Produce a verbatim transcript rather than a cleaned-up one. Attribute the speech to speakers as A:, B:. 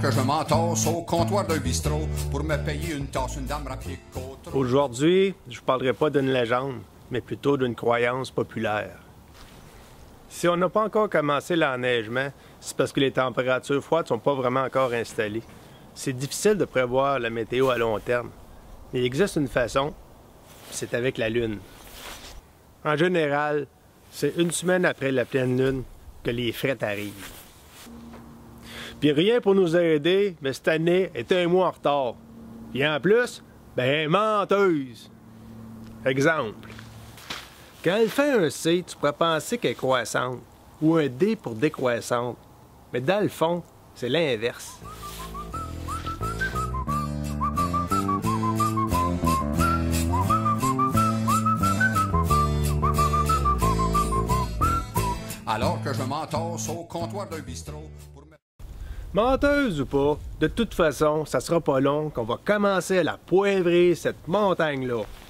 A: que je m'entasse au comptoir d'un bistrot pour me payer une tasse, une dame rapide côte.
B: Aujourd'hui, je ne parlerai pas d'une légende, mais plutôt d'une croyance populaire. Si on n'a pas encore commencé l'enneigement, c'est parce que les températures froides ne sont pas vraiment encore installées. C'est difficile de prévoir la météo à long terme. Mais il existe une façon, c'est avec la Lune. En général, c'est une semaine après la pleine Lune que les frettes arrivent. Puis rien pour nous aider, mais cette année est un mois en retard. Puis en plus, ben menteuse. Exemple. Quand elle fait un C, tu pourrais penser qu'elle est croissante, ou un D pour décroissante. Mais dans le fond, c'est l'inverse.
A: Alors que je m'entasse au comptoir d'un bistrot pour me...
B: Menteuse ou pas, de toute façon, ça sera pas long qu'on va commencer à la poivrer, cette montagne-là.